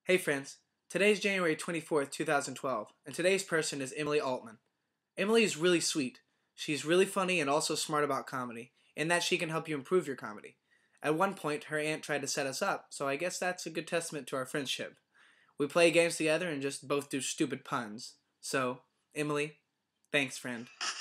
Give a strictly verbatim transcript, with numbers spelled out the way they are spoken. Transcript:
Hey friends, today's January twenty-fourth, two thousand twelve, and today's person is Emily Altman. Emily is really sweet. She's really funny and also smart about comedy, in that she can help you improve your comedy. At one point, her aunt tried to set us up, so I guess that's a good testament to our friendship. We play games together and just both do stupid puns. So, Emily, thanks friend.